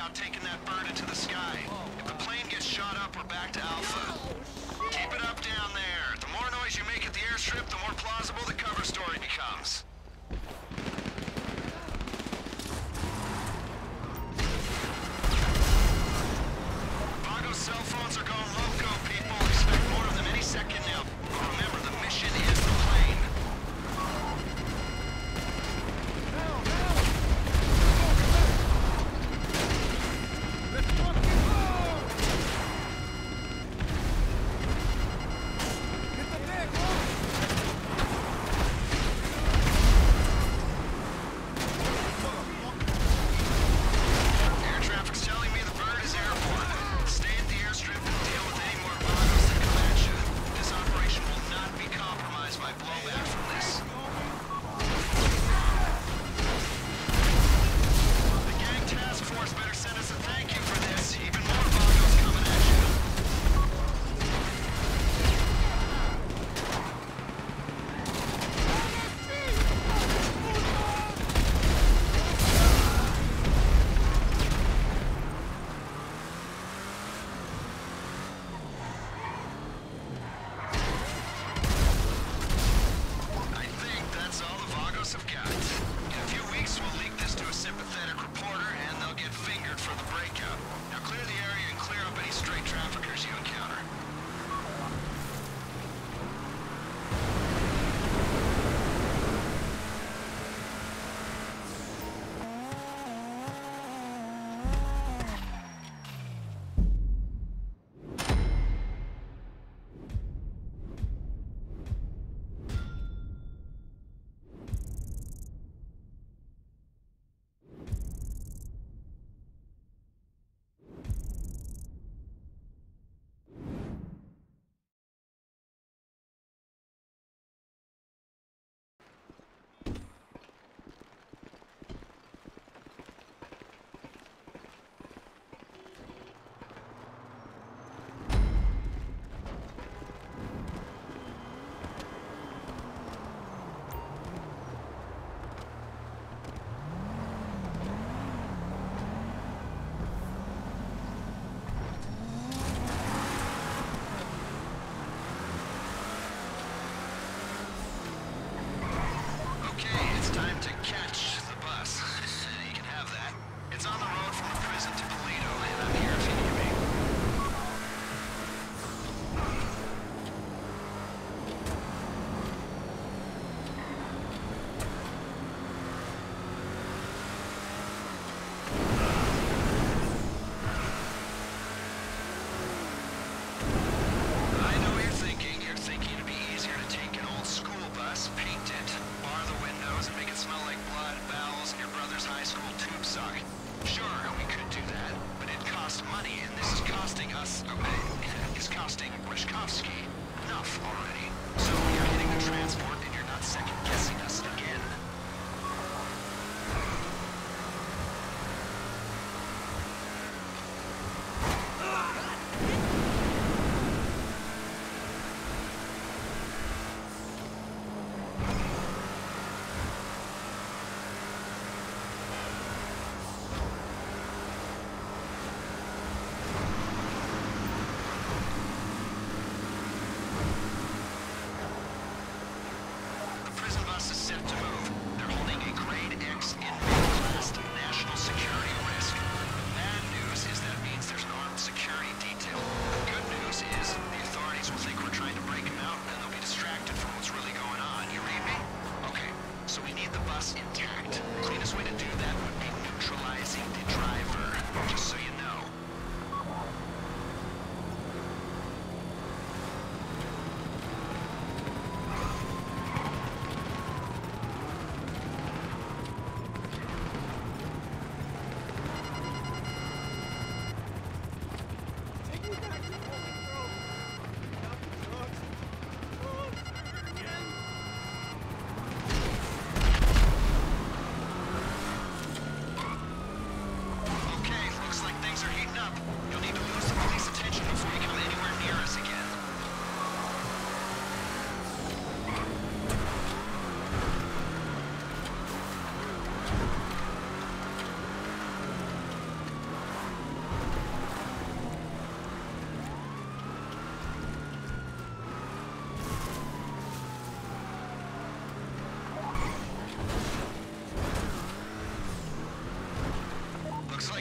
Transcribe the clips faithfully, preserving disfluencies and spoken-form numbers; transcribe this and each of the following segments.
about taking that bird into the sky. If the plane gets shot up, we're back to Alpha. Keep it up down there. The more noise you make at the airstrip, the more plausible the cover story becomes. Vago's cell phones are going loco, people. Expect more of them any second now. But remember, the mission is the plane.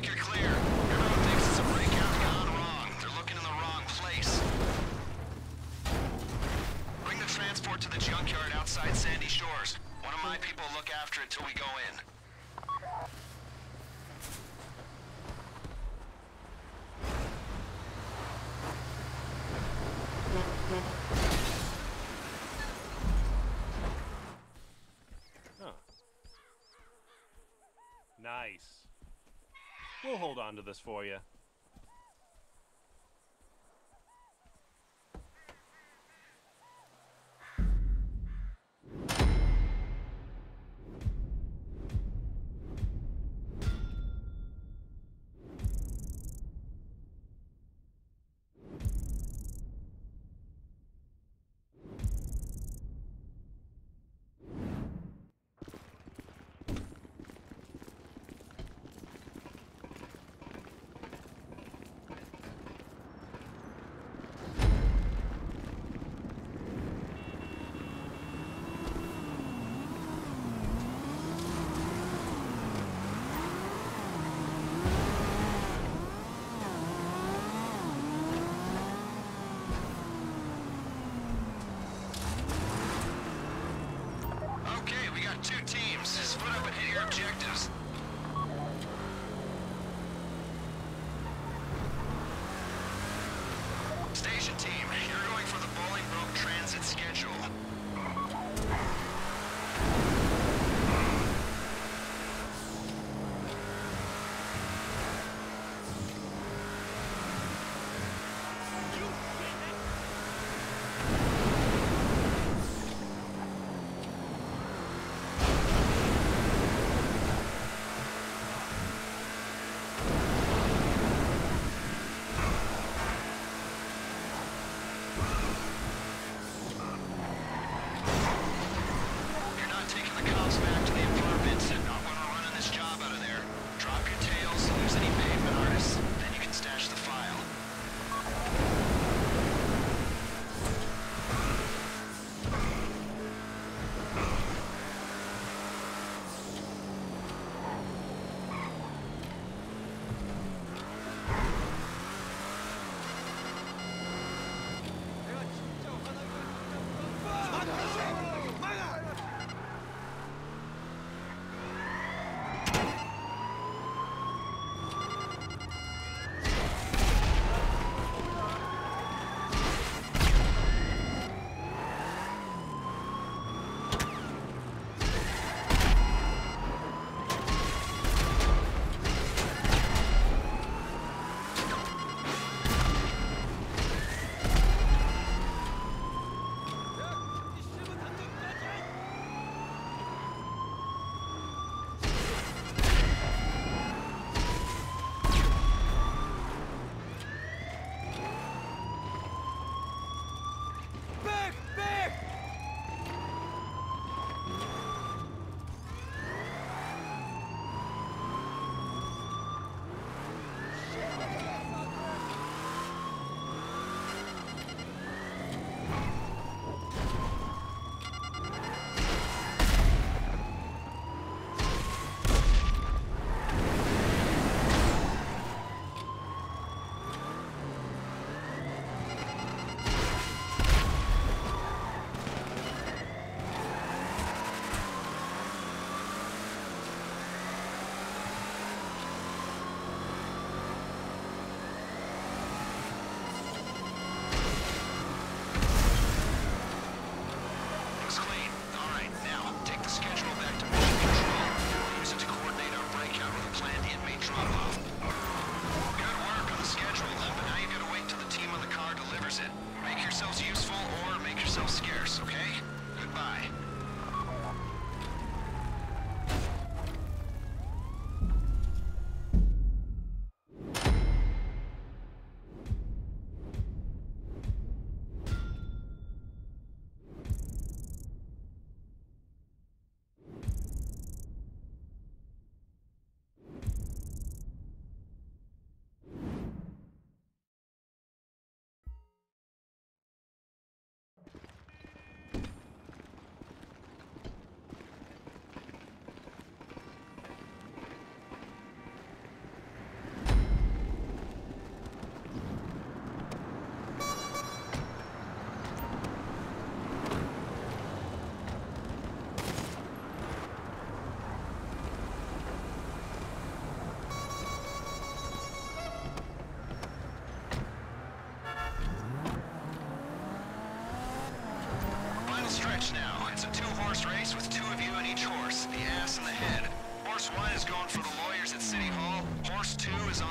Mike, you're clear. Everyone thinks it's a breakout gone wrong. They're looking in the wrong place. Bring the transport to the junkyard outside Sandy Shores. One of my people will look after it till we go in. Huh. Nice. We'll hold on to this for you. Two teams, split up and hit your objectives. Station team, you're going for the Bolingbroke transit schedule.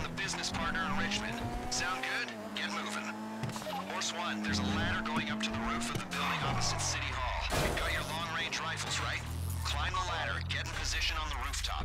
a business partner in Richmond. Sound good? Get moving. Horse One, there's a ladder going up to the roof of the building opposite City Hall. You've got your long-range rifles, right? Climb the ladder, get in position on the rooftop.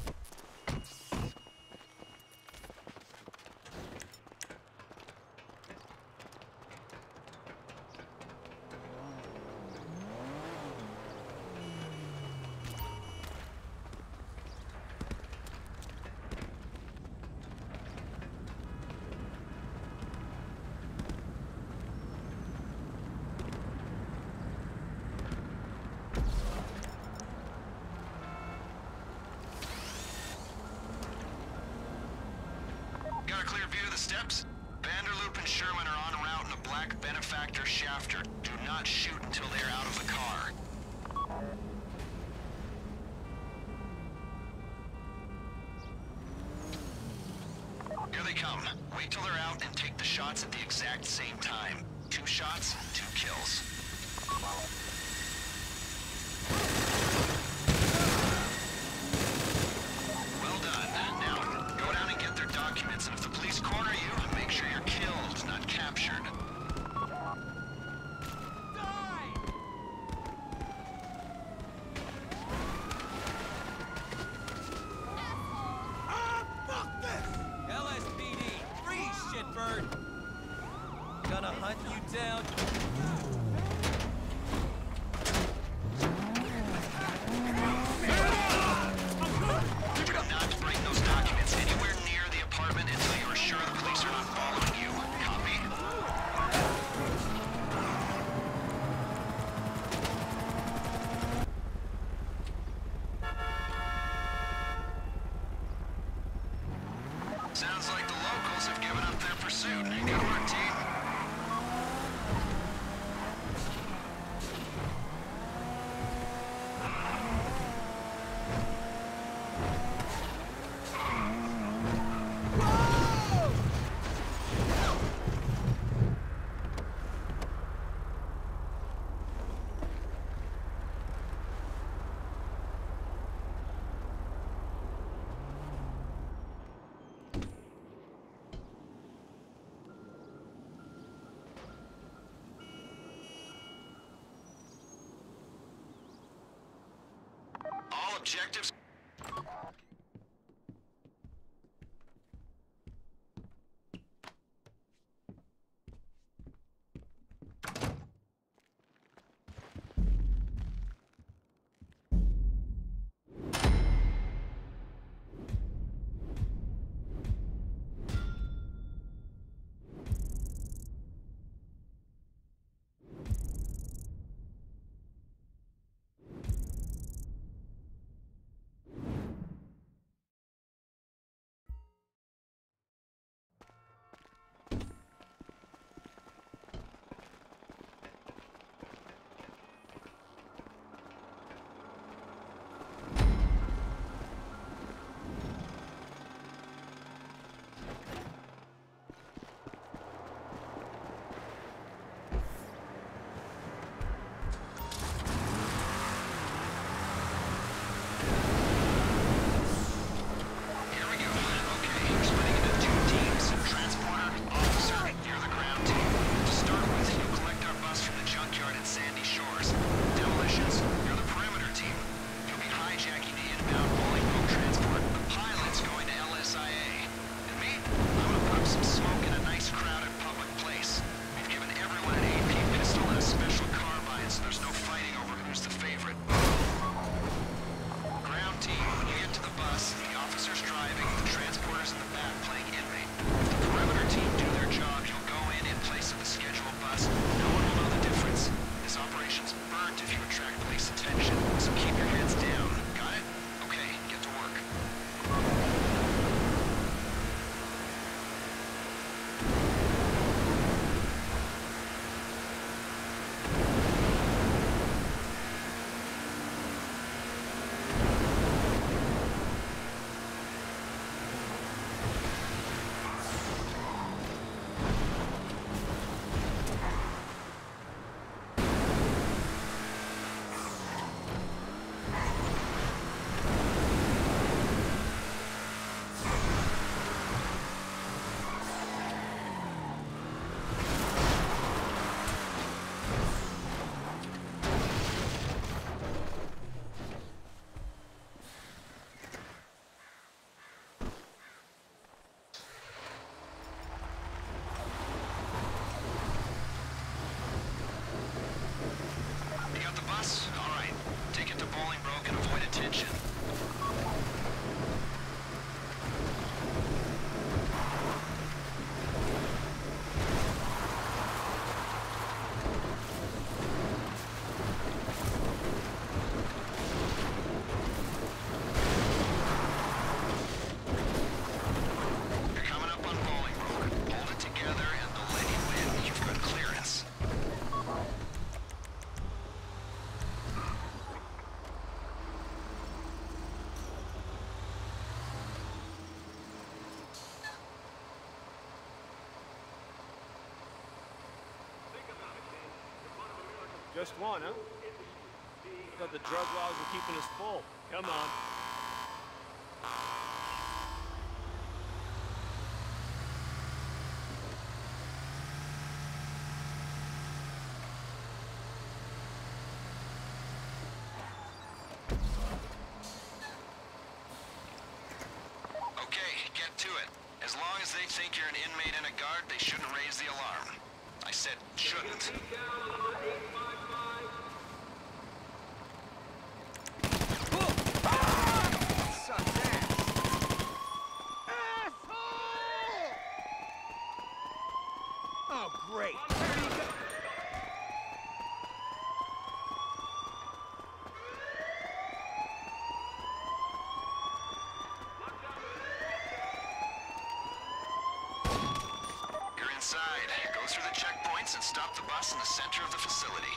Got a clear view of the steps? Vanderloop and Sherman are en route in a black Benefactor Shafter. Do not shoot until they are out of the car. Here they come. Wait till they're out and take the shots at the exact same time. Two shots, two kills. Well done. Now, go down and get their documents, and if the police corner you, make sure you're killed, not captured. L S P D, freeze, shitbird! Gonna hunt you down. Do not bring those documents anywhere near the apartment until you are sure the police are not following you. Copy? Sounds like the locals have given up their pursuit. Good work, team. All objectives... Just one, huh? Thought the drug laws were keeping us full. Come on. Okay, get to it. As long as they think you're an inmate and a guard, they shouldn't raise the alarm. I said shouldn't. Oh, great. You're inside. Go through the checkpoints and stop the bus in the center of the facility.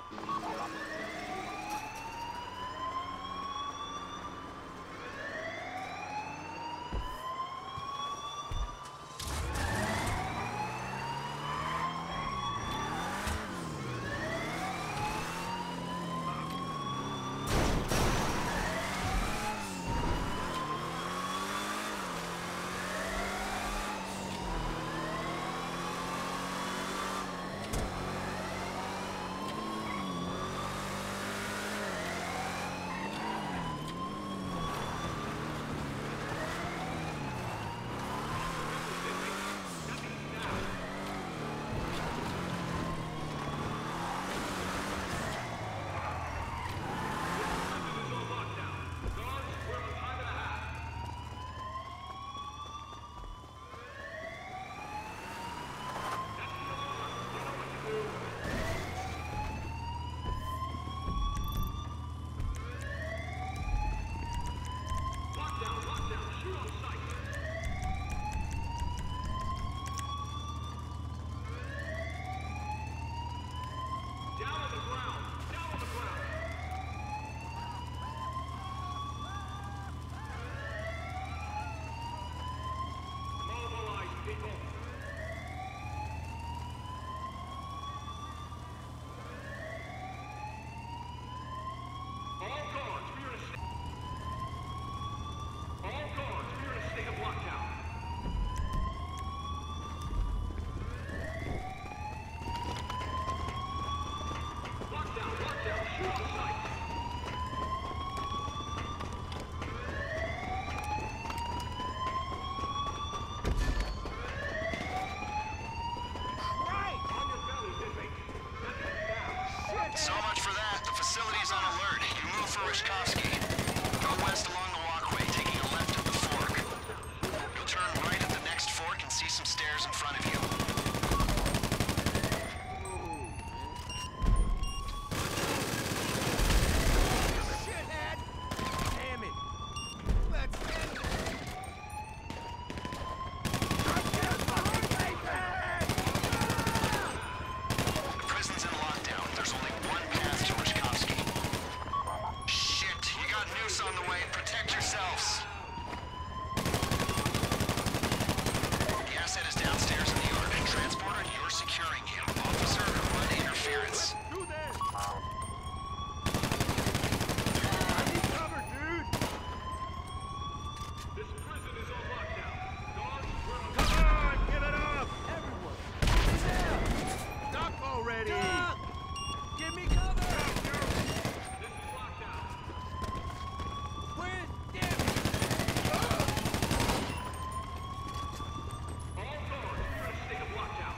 So much for that. The facility's on alert. You move for Rishkovsky. Go west along the walkway, taking a left at the fork. You'll turn right at the next fork and see some stairs in front of you. Shithead! Damn it! Let's end it! The prison's in lockdown. There's only one path to Rishkovsky. Shit, you got noose on the way. Protect yourselves. The asset is downstairs in the yard. Transporter, you're securing him. Officer, run interference. Do this! I need cover, dude! This prison is on lockdown. Guards, we're on... Come on, give it up! Everyone! He's out! Duck already! Duck! Give me cover! This is lockdown. Quit! Damn it! All guards, we're in a state of lockdown.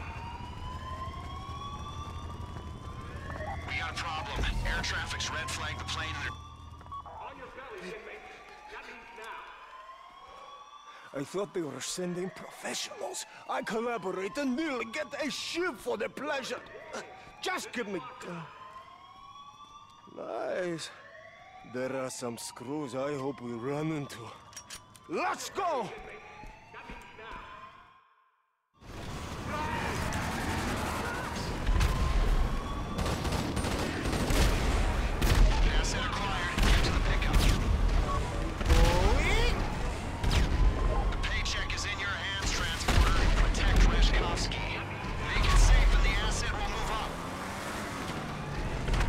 We got a problem. Air traffic's red flagged the plane and they're... On your bellies, inmates. That means now. I thought they were sending professionals. I collaborate and nearly get a ship for the pleasure. Just give me... Nice. There are some screws I hope we run into. Let's go! Asset acquired. Get to the pickup. The paycheck is in your hands, Transporter. Protect Rishkovsky. Make it safe and the asset will move up.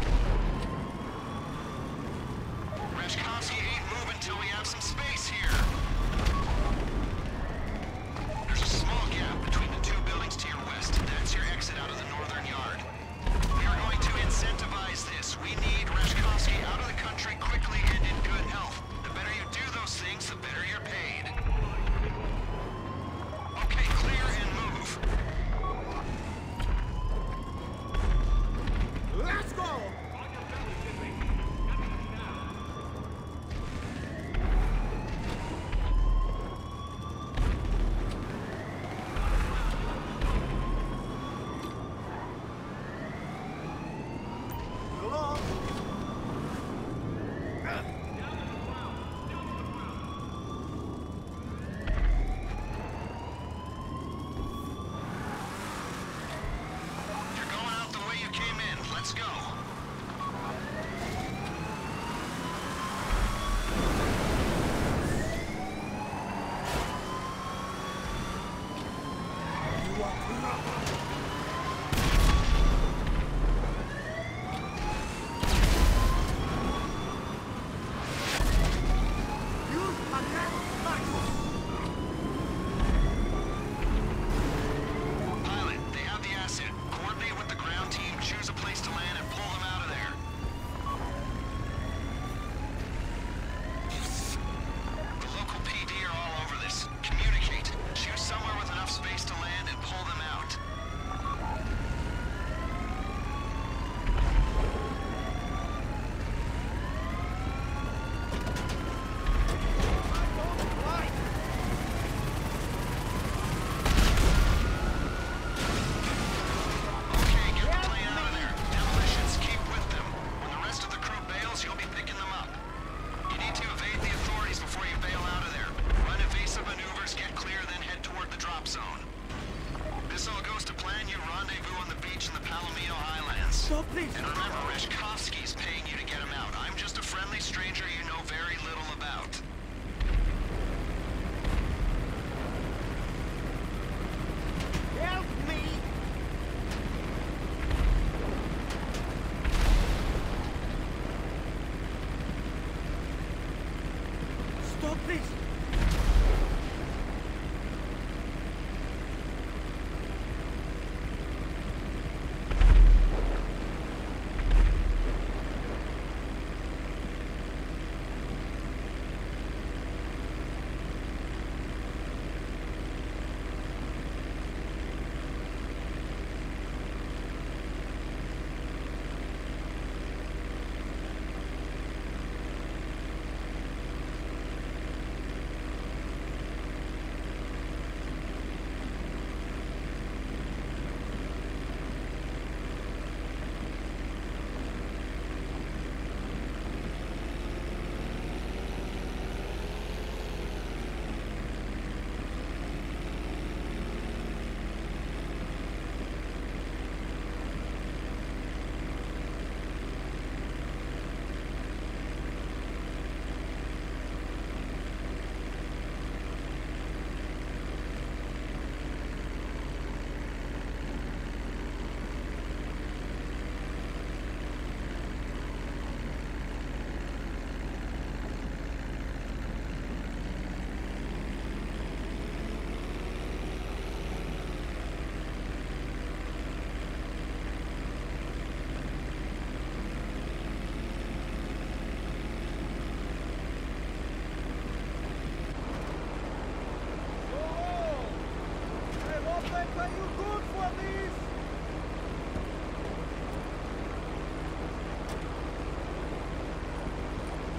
Pilot, they have the asset. Coordinate with the ground team, choose a place to land, and pull them out of there. The local P D are all over this. Communicate. Choose somewhere with enough space to land and pull them out. Okay, get the plane out of there. Demolitions, keep with them. When the rest of the crew bails, you'll be picking them up. You need to evade the authorities before you bail out of there. Run evasive maneuvers, get clear, then head toward the drop zone. This all goes to plan. You rendezvous on the beach in the Palomino Highlands. Stop this! And remember, Reshkovsky's paying you to get him out. I'm just a friendly stranger you know very little about. Help me! Stop this!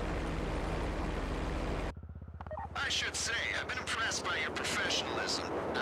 I should say, I've been impressed by your professionalism.